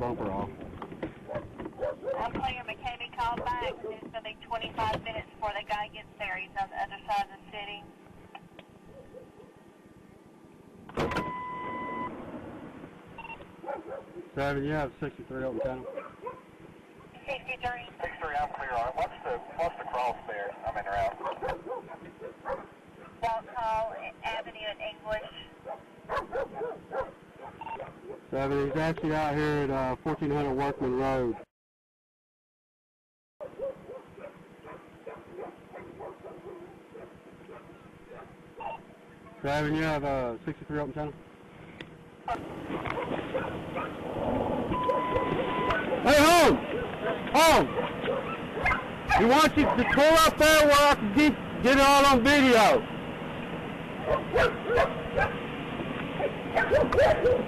bumper off. I'm clear. McCamey called back. It's going to be 25 minutes before the guy gets there. He's on the other side of the city. Seven, you have 63 open channel. 63. 63, I'm clear on it. What's the cross there? I'm in around. Walthall Avenue in English. 7, he's actually out here at 1400 Workman Road. 7, you have 63 open channel. Hey, Holmes! Holmes! He wants you to pull up there where I can get it all on video.